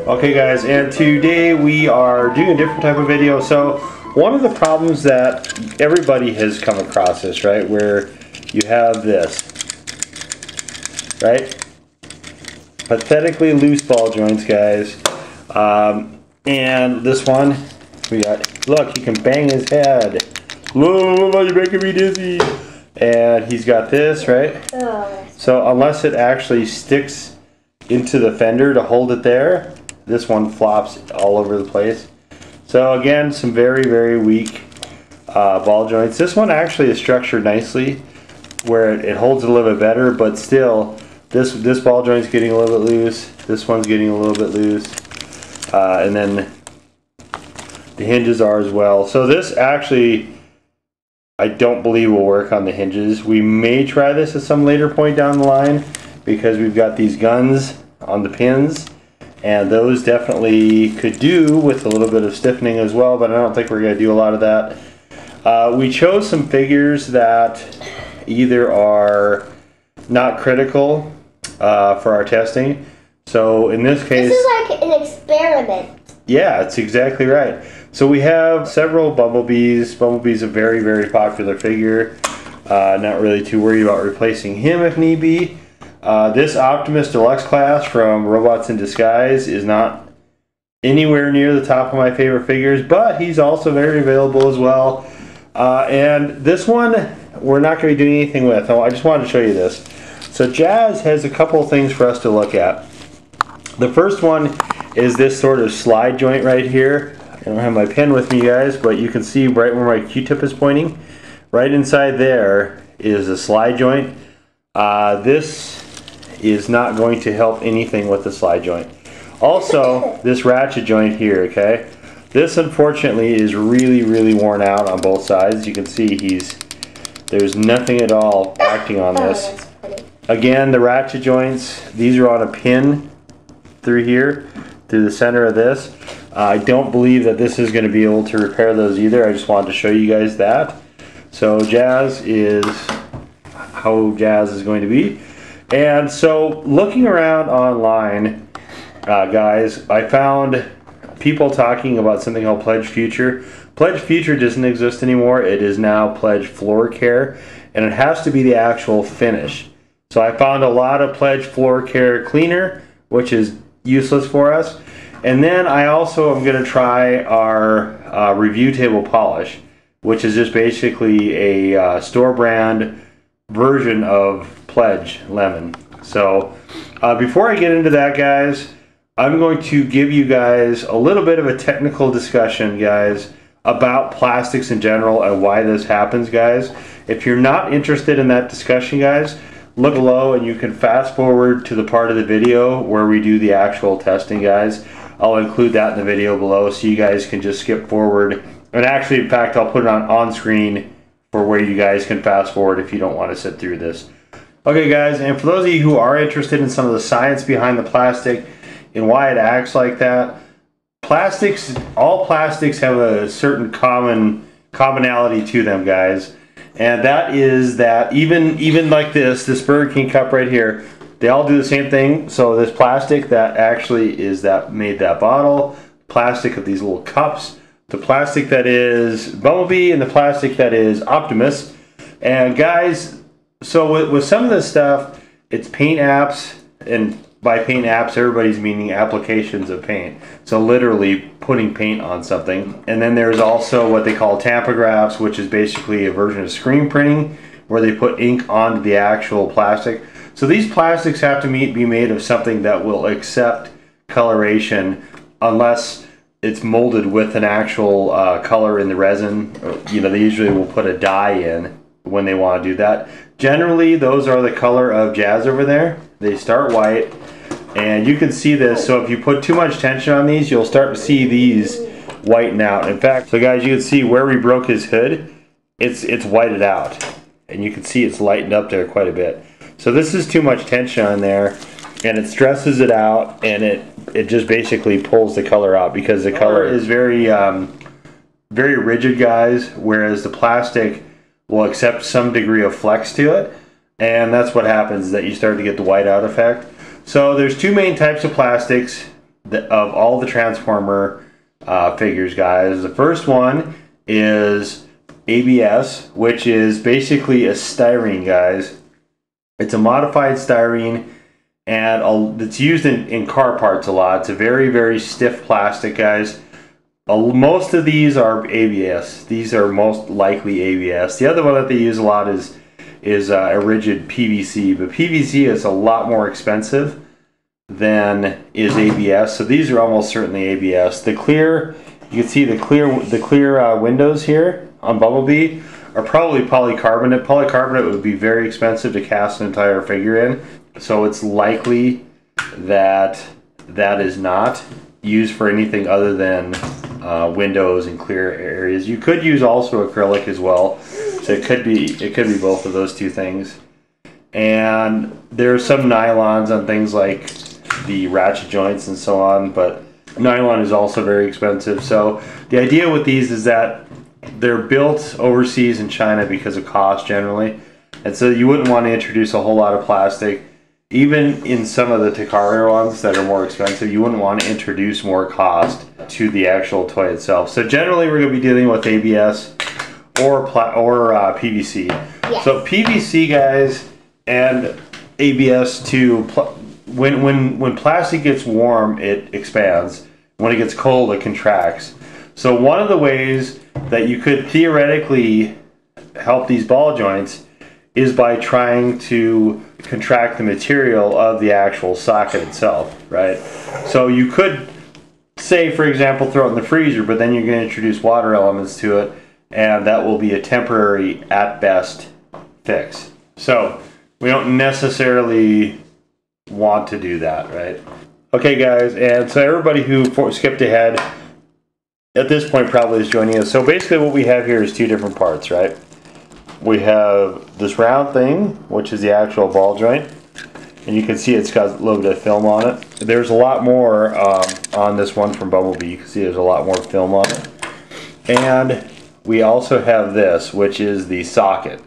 Okay guys, and today we are doing a different type of video. So one of the problems that everybody has come across this, right, where you have this, right, pathetically loose ball joints, guys, and this one, we got, look, he can bang his head. Look, you're making me dizzy. And he's got this, right? So unless it actually sticks into the fender to hold it there, this one flops all over the place. So again, some very, very weak ball joints. This one actually is structured nicely where it holds it a little bit better, but still, this ball joint's getting a little bit loose. This one's getting a little bit loose. And then the hinges are as well. So this actually, I don't believe will work on the hinges. We may try this at some later point down the line because we've got these guns on the pins, and those definitely could do with a little bit of stiffening as well, but I don't think we're going to do a lot of that. We chose some figures that either are not critical for our testing. So in this case, this is like an experiment. Yeah, it's exactly right. So we have several Bumblebees. Bumblebee's a very, very popular figure. Not really too worried about replacing him if need be. This Optimus Deluxe class from Robots in Disguise is not anywhere near the top of my favorite figures, but he's also very available as well. And this one, we're not going to be doing anything with. I just wanted to show you this. So Jazz has a couple of things for us to look at. The first one is this sort of slide joint right here. I don't have my pen with me, guys, but you can see right where my Q-tip is pointing. Right inside there is a slide joint. This is not going to help anything with the slide joint. Also, this ratchet joint here, okay? This, unfortunately, is really, really worn out on both sides. You can see there's nothing at all acting on this. Again, the ratchet joints, these are on a pin through here, through the center of this. I don't believe that this is going to be able to repair those either. I just wanted to show you guys that. So Jazz is how Jazz is going to be. And so looking around online, guys, I found people talking about something called Pledge Future. Pledge Future doesn't exist anymore. It is now Pledge Floor Care, and it has to be the actual finish. So I found a lot of Pledge Floor Care cleaner, which is useless for us. And then I also am going to try our review table polish, which is just basically a store brand version of Pledge Lemon. So before I get into that, guys, I'm going to give you guys a little bit of a technical discussion, guys, about plastics in general and why this happens, guys. If you're not interested in that discussion, guys, look below and you can fast forward to the part of the video where we do the actual testing, guys. I'll include that in the video below so you guys can just skip forward. And actually, in fact, I'll put it on screen for where you guys can fast forward if you don't want to sit through this. Okay, guys, and for those of you who are interested in some of the science behind the plastic and why it acts like that, all plastics have a certain commonality to them, guys. And that is that even like this Burger King cup right here, they all do the same thing. So this plastic that actually is that made that bottle, plastic of these little cups, the plastic that is Bumblebee, and the plastic that is Optimus. And guys, so with some of this stuff, it's paint apps, and by paint apps, everybody's meaning applications of paint. So literally putting paint on something. And then there's also what they call tampagraphs, which is basically a version of screen printing where they put ink onto the actual plastic. So these plastics have to be made of something that will accept coloration unless it's molded with an actual color in the resin. You know, they usually will put a dye in when they want to do that. Generally, those are the color of Jazz over there. They start white, and you can see this. So if you put too much tension on these, you'll start to see these whiten out. In fact, so guys, you can see where we broke his hood, it's whited out, and you can see it's lightened up there quite a bit. So this is too much tension on there, and it stresses it out, and it just basically pulls the color out because the color is very very rigid, guys, whereas the plastic will accept some degree of flex to it, and that's what happens, is that you start to get the whiteout effect. So there's two main types of plastics. of all the Transformer figures, guys. The first one is ABS, which is basically a styrene, guys. It's a modified styrene, and it's used in car parts a lot. It's a very, very stiff plastic, guys. Most of these are ABS. These are most likely ABS. The other one that they use a lot is a rigid PVC, but PVC is a lot more expensive than is ABS. So these are almost certainly ABS. The clear, you can see the clear windows here on Bumblebee are probably polycarbonate. Polycarbonate would be very expensive to cast an entire figure in, so it's likely that that is not used for anything other than windows and clear areas. You could use also acrylic as well, so it could be both of those two things. And there's some nylons on things like the ratchet joints and so on, but nylon is also very expensive. So the idea with these is that they're built overseas in China because of cost generally, and so you wouldn't want to introduce a whole lot of plastic. Even in some of the Takara ones that are more expensive, you wouldn't want to introduce more cost to the actual toy itself. So generally we're going to be dealing with ABS or PVC. Yes. So PVC, guys, and ABS too, when plastic gets warm, it expands. When it gets cold, it contracts. So one of the ways that you could theoretically help these ball joints is by trying to contract the material of the actual socket itself, right? So you could say, for example, throw it in the freezer, but then you're going to introduce water elements to it, and that will be a temporary, at best, fix. So we don't necessarily want to do that, right? Okay, guys, and so everybody who skipped ahead at this point probably is joining us. So basically what we have here is two different parts, right? We have this round thing, which is the actual ball joint, and you can see it's got a little bit of film on it. There's a lot more on this one from Bumblebee. You can see there's a lot more film on it. And we also have this, which is the socket.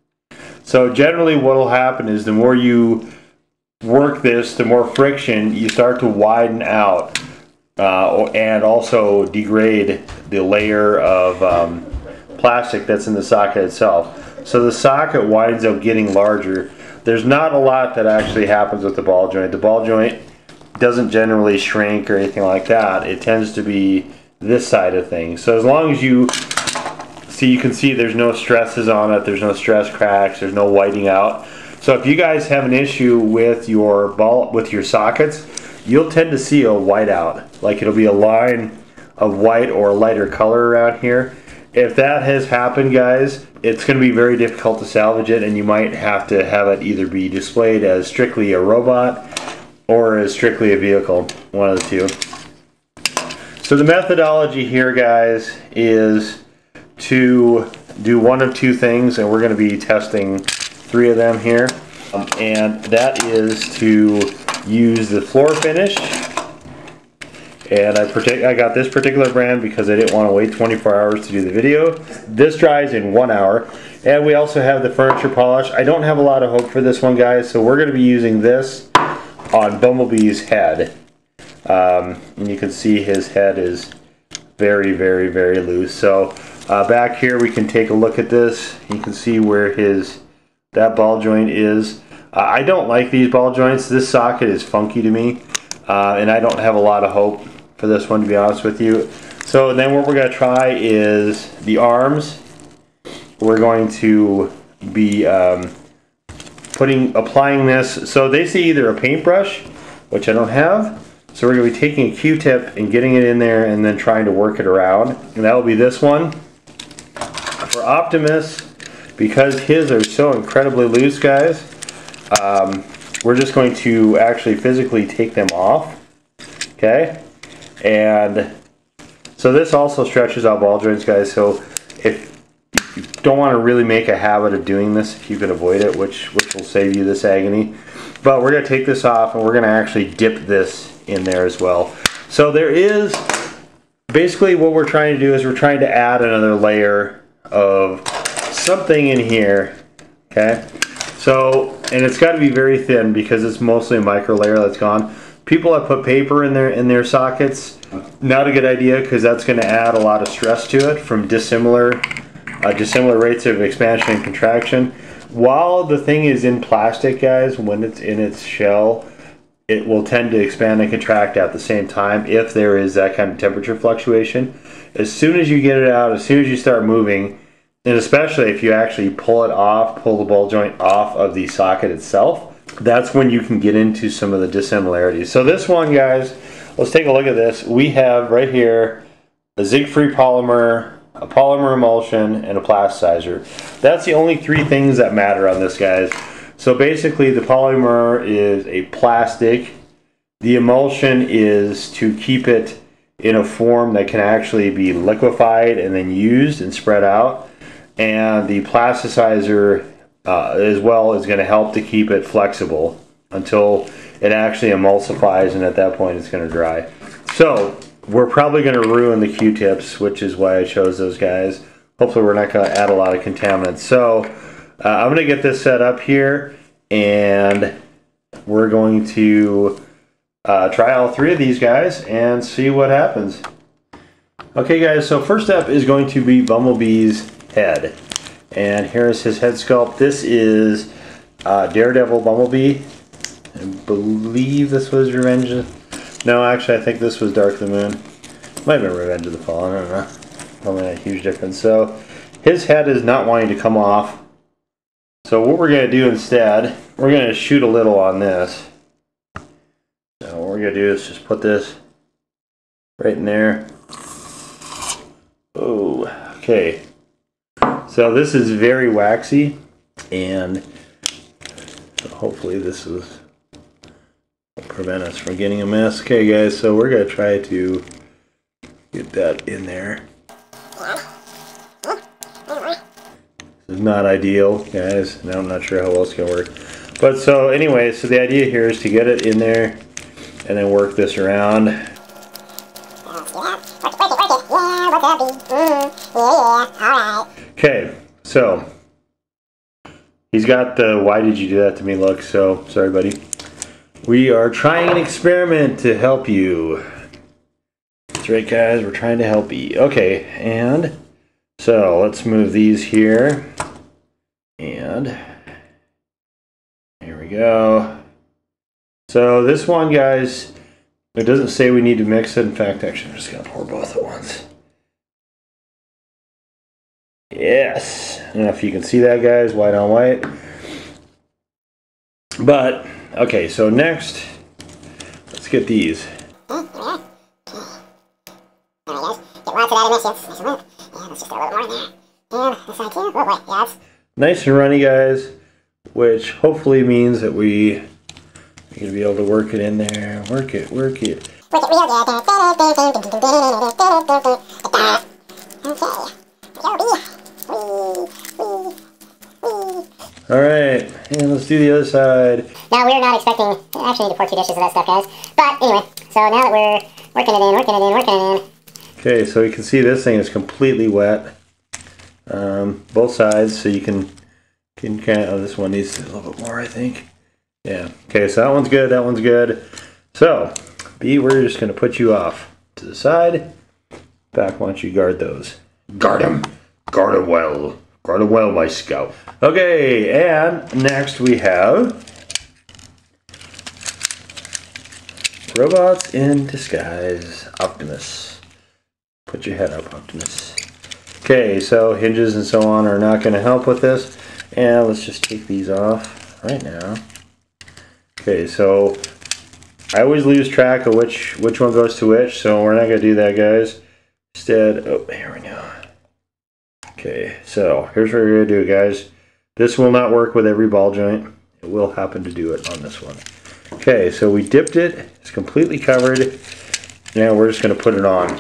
So generally what will happen is the more you work this, the more friction, you start to widen out and also degrade the layer of plastic that's in the socket itself. So the socket winds up getting larger. There's not a lot that actually happens with the ball joint. The ball joint doesn't generally shrink or anything like that. It tends to be this side of things. So as long as you can see there's no stresses on it, there's no stress cracks, there's no whiting out. So if you guys have an issue with your sockets, you'll tend to see a white out. Like it'll be a line of white or a lighter color around here. If that has happened, guys, it's going to be very difficult to salvage it, and you might have to have it either be displayed as strictly a robot or as strictly a vehicle, one of the two. So the methodology here, guys, is to do one of two things, and we're going to be testing 3 of them here, and that is to use the floor finish. And I got this particular brand because I didn't want to wait 24 hours to do the video. This dries in 1 hour. And we also have the furniture polish. I don't have a lot of hope for this one, guys, so we're going to be using this on Bumblebee's head. And you can see his head is very, very, very loose. So back here we can take a look at this. You can see where that ball joint is. I don't like these ball joints. This socket is funky to me. And I don't have a lot of hope for this one, to be honest with you. So then what we're going to try is the arms. We're going to be applying this. So they say either a paintbrush, which I don't have. So we're going to be taking a Q-tip and getting it in there and then trying to work it around. And that will be this one. For Optimus, because his are so incredibly loose, guys, we're just going to actually physically take them off. Okay? And so this also stretches out ball joints, guys. So if you don't want to really make a habit of doing this, if you can avoid it, which will save you this agony. But we're going to take this off and we're going to actually dip this in there as well. So there is, basically what we're trying to do is we're trying to add another layer of something in here. Okay? So, and it's got to be very thin because it's mostly a micro layer that's gone. people that put paper in their sockets, not a good idea, because that's going to add a lot of stress to it from dissimilar rates of expansion and contraction. While the thing is in plastic, guys, when it's in its shell, it will tend to expand and contract at the same time if there is that kind of temperature fluctuation. As soon as you get it out, as soon as you start moving, and especially if you actually pull the ball joint off of the socket itself, that's when you can get into some of the dissimilarities. So this one, guys, let's take a look at this. We have right here a zinc-free polymer, a polymer emulsion, and a plasticizer. That's the only three things that matter on this, guys. So basically the polymer is a plastic. The emulsion is to keep it in a form that can actually be liquefied and then used and spread out. And the plasticizer as well is going to help to keep it flexible until it actually emulsifies, and at that point it's going to dry. So we're probably going to ruin the Q-tips, which is why I chose those guys. Hopefully we're not going to add a lot of contaminants. So I'm going to get this set up here, and we're going to try all three of these guys and see what happens. Okay guys, so first up is going to be Bumblebee's head. And here's his head sculpt. This is Daredevil Bumblebee. I believe this was Revenge. No, actually, I think this was Dark of the Moon. Might have been Revenge of the Fallen. I don't know. Probably not a huge difference. So his head is not wanting to come off. So what we're going to do instead, we're going to shoot a little on this. So what we're going to do is just put this right in there. Oh, okay. So this is very waxy, and hopefully this will prevent us from getting a mess. Okay guys, so we're going to try to get that in there. This is not ideal, guys, and I'm not sure how else it's going to work. But so anyway, so the idea here is to get it in there and then work this around. Okay, so he's got the "why did you do that to me" look, so sorry buddy. We are trying an experiment to help you. That's right guys, we're trying to help you. Okay, and so let's move these here. And here we go. So this one, guys, it doesn't say we need to mix it. In fact, actually I'm just going to pour both at once. Yes, I don't know if you can see that, guys, white on white. But okay, so next, let's get these. There we go. Get lots of that emissions. And let's just throw a little more in there. And this side too. Oh boy, yeah, it's nice and runny, guys, which hopefully means that we're going to be able to work it in there. Work it. Work it real good. Okay. Alright, and let's do the other side. Now we're not expecting, I actually need to pour 2 dishes of that stuff, guys. But anyway, so now that we're working it in. Okay, so you can see this thing is completely wet. Both sides, so you can kind of, this one needs a little bit more, I think. Yeah, okay, so that one's good. So, B, we're just going to put you off to the side. Back, why don't you guard those? Guard them. Guard them well. Guard them well, my scout. Okay, and next we have Robots in Disguise, Optimus. Put your head up, Optimus. Okay, so hinges and so on are not going to help with this. And let's just take these off right now. Okay, so I always lose track of which one goes to which, so we're not going to do that, guys. Instead, oh, here we go. Okay, so here's what we're going to do, guys. This will not work with every ball joint. It will happen to do it on this one. Okay, so we dipped it. It's completely covered. Now we're just going to put it on.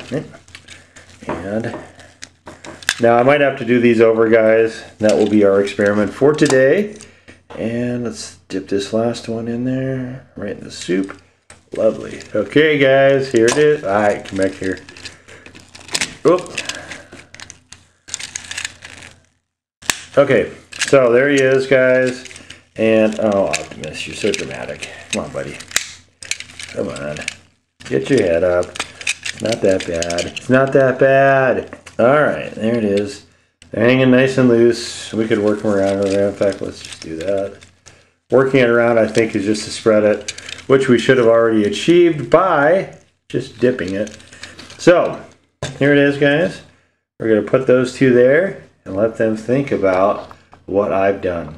And now I might have to do these over, guys. That will be our experiment for today. And let's dip this last one in there, right in the soup. Lovely. Okay, guys, here it is. All right, come back here. Oop. Okay, so there he is, guys. And, oh, Optimus, you're so dramatic. Come on, buddy. Come on. Get your head up. It's not that bad. It's not that bad. Alright, there it is. They're hanging nice and loose. We could work them around. In fact, let's just do that. Working it around, I think, is just to spread it, which we should have already achieved by just dipping it. So, here it is, guys. We're going to put those two there and let them think about what I've done.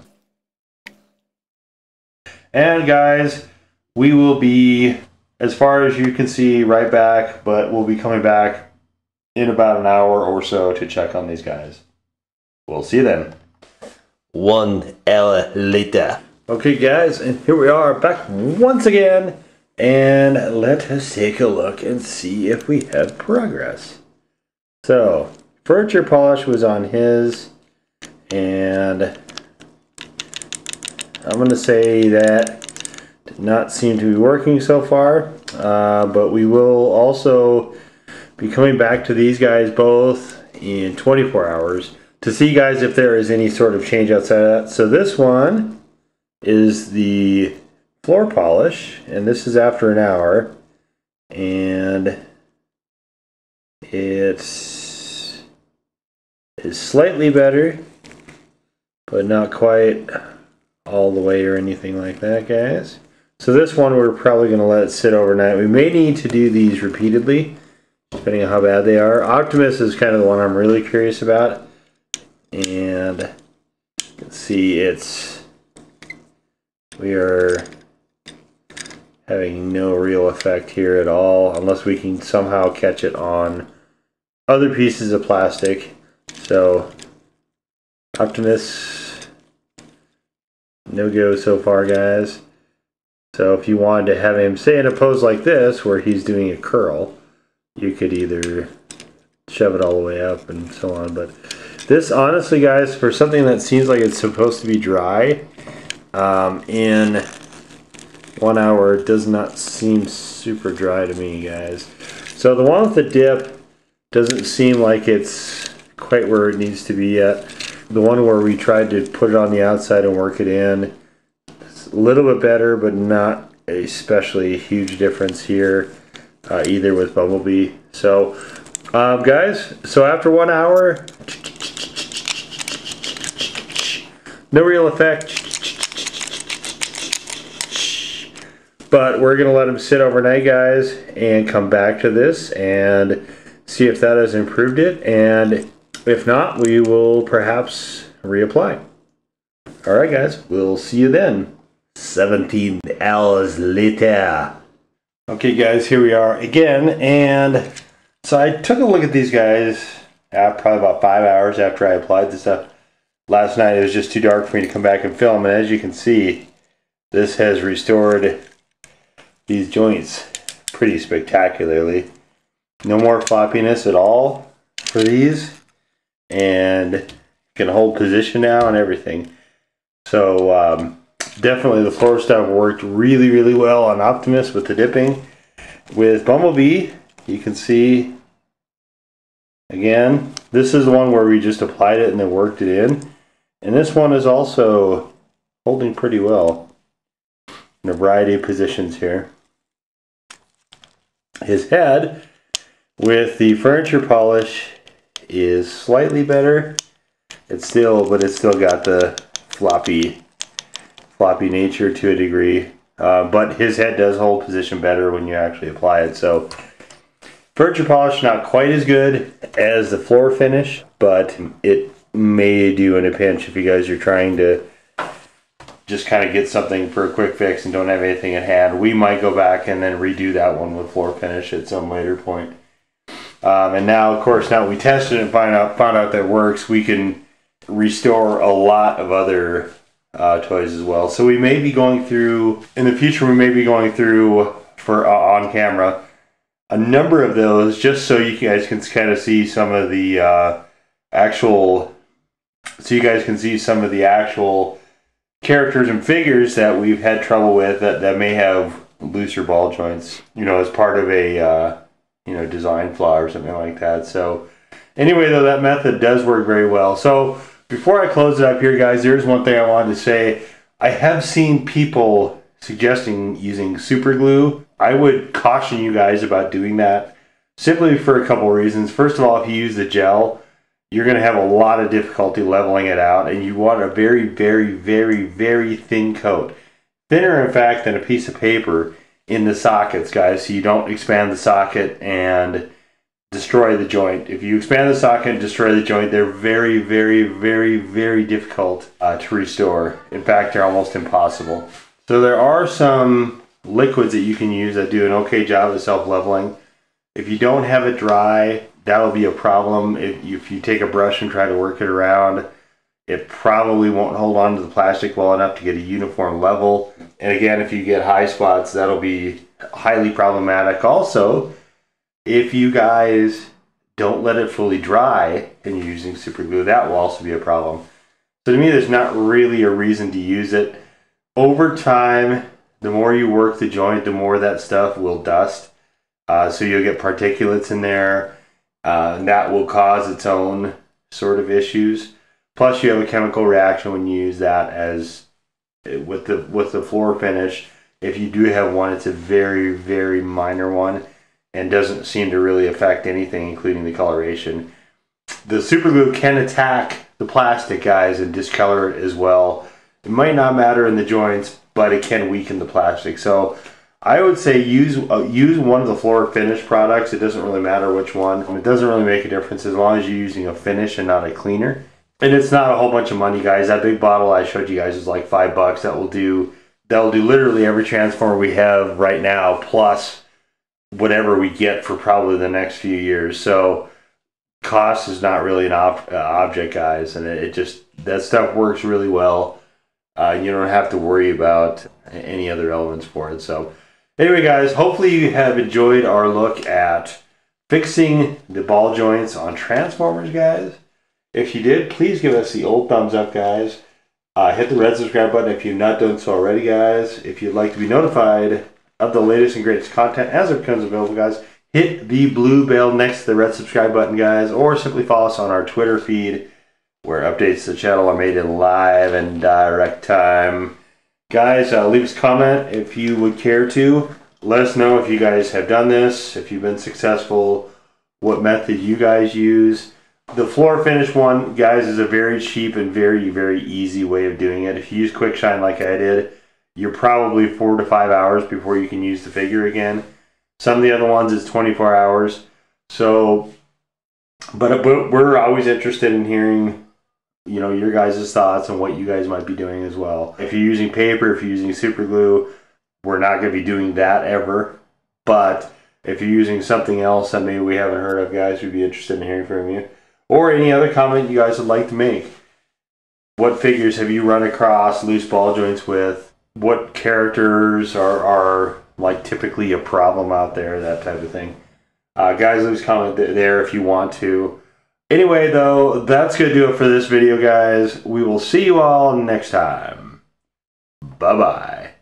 And guys, we will be, as far as you can see, right back, but we'll be coming back in about an hour or so to check on these guys. We'll see you then. 1 hour later. Okay guys, and here we are back once again, and let us take a look and see if we have progress. So, furniture polish was on his, and I'm going to say that did not seem to be working so far, but we will also be coming back to these guys both in 24 hours to see, guys, if there is any sort of change outside of that. So this one is the floor polish, and this is after an hour, and it is slightly better, but not quite all the way or anything like that, guys. So this one we're probably going to let it sit overnight. We may need to do these repeatedly depending on how bad they are. Optimus is kind of the one I'm really curious about, and let's see, we are having no real effect here at all, unless we can somehow catch it on other pieces of plastic. So Optimus, no go so far, guys. So if you wanted to have him, say, in a pose like this where he's doing a curl, you could either shove it all the way up and so on. But this, honestly, guys, for something that seems like it's supposed to be dry, in 1 hour, it does not seem super dry to me, guys. So the one with the dip doesn't seem like it's quite where it needs to be yet. The one where we tried to put it on the outside and work it in, it's a little bit better, but not especially a huge difference here, either with Bumblebee. So guys, so after 1 hour, no real effect, but we're gonna let them sit overnight, guys, and come back to this and see if that has improved it, and if not, we will perhaps reapply. Alright guys, we'll see you then. 17 hours later. Okay guys, here we are again, and so I took a look at these guys probably about 5 hours after I applied this stuff. Last night it was just too dark for me to come back and film, and as you can see, this has restored these joints pretty spectacularly. No more floppiness at all for these, and can hold position now and everything. So definitely the floor stuff worked really, really well on Optimus with the dipping. With Bumblebee, you can see, again, this is the one where we just applied it and then worked it in. And this one is also holding pretty well in a variety of positions here. His head with the furniture polish is slightly better. But it's still got the floppy nature to a degree. But his head does hold position better when you actually apply it. So furniture polish not quite as good as the floor finish, but it may do in a pinch if you guys are trying to just kind of get something for a quick fix and don't have anything at hand. We might go back and then redo that one with floor finish at some later point. And now, of course, now we tested it and found out that it works, we can restore a lot of other toys as well. So we may be going through, in the future, we may be going through for on camera a number of those, just so you guys can kind of see some of the actual characters and figures that we've had trouble with that may have looser ball joints, you know, as part of a design flaw or something like that. So anyway, though, that method does work very well. So before I close it up here, guys, there's one thing I wanted to say. I have seen people suggesting using super glue. I would caution you guys about doing that simply for a couple reasons. First of all, if you use the gel, you're going to have a lot of difficulty leveling it out, and you want a very, very, very, very thin coat. Thinner, in fact, than a piece of paper in the sockets, guys, so you don't expand the socket and destroy the joint. If you expand the socket and destroy the joint, they're very, very, very, very difficult to restore. In fact, they're almost impossible. So there are some liquids that you can use that do an okay job of self-leveling. If you don't have it dry, that'll be a problem. If you take a brush and try to work it around, it probably won't hold on to the plastic well enough to get a uniform level. And again, if you get high spots, that'll be highly problematic. Also, if you guys don't let it fully dry and you're using super glue, that will also be a problem. So to me, there's not really a reason to use it. Over time, the more you work the joint, the more that stuff will dust. So you'll get particulates in there, and that will cause its own sort of issues. Plus, you have a chemical reaction when you use that as with the floor finish. If you do have one, it's a very, very minor one and doesn't seem to really affect anything, including the coloration. The super glue can attack the plastic, guys, and discolor it as well. It might not matter in the joints, but it can weaken the plastic. So I would say use one of the floor finish products. It doesn't really matter which one. It doesn't really make a difference as long as you're using a finish and not a cleaner. And it's not a whole bunch of money, guys. That big bottle I showed you guys is like $5. That'll do literally every transformer we have right now, plus whatever we get for probably the next few years. So cost is not really an object, guys, and that stuff works really well. You don't have to worry about any other elements for it. So anyway, guys, hopefully you have enjoyed our look at fixing the ball joints on transformers, guys. If you did, please give us the old thumbs up, guys. Hit the red subscribe button if you've not done so already, guys. If you'd like to be notified of the latest and greatest content as it becomes available, guys, hit the blue bell next to the red subscribe button, guys, or simply follow us on our Twitter feed, where updates to the channel are made in live and direct time. Guys, leave us a comment if you would care to. Let us know if you guys have done this, if you've been successful, what method you guys use. The floor finish one, guys, is a very cheap and very, very easy way of doing it. If you use Quick Shine like I did, you're probably 4 to 5 hours before you can use the figure again. Some of the other ones is 24 hours. So, but we're always interested in hearing, you know, your guys' thoughts on what you guys might be doing as well. If you're using paper, if you're using super glue, we're not going to be doing that ever. But if you're using something else that maybe we haven't heard of, guys, we'd be interested in hearing from you. Or any other comment you guys would like to make. What figures have you run across loose ball joints with? What characters are like typically a problem out there, that type of thing. Guys, leave a comment there if you want to. Anyway, though, that's going to do it for this video, guys. We will see you all next time. Bye-bye.